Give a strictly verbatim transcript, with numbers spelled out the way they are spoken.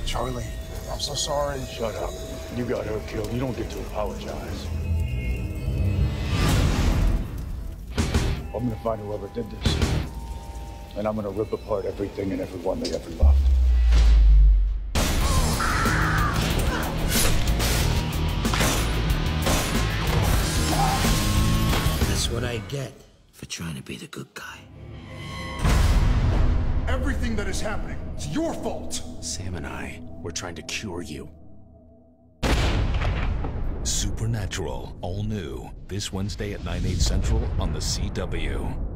Charlie, I'm so sorry. Shut up. You got her killed. You don't get to apologize. I'm gonna find whoever did this. And I'm gonna rip apart everything and everyone they ever loved. That's what I get for trying to be the good guy. Everything that is happening is your fault. Sam and I, we're trying to cure you. Supernatural, all new, this Wednesday at nine, eight central on the C W.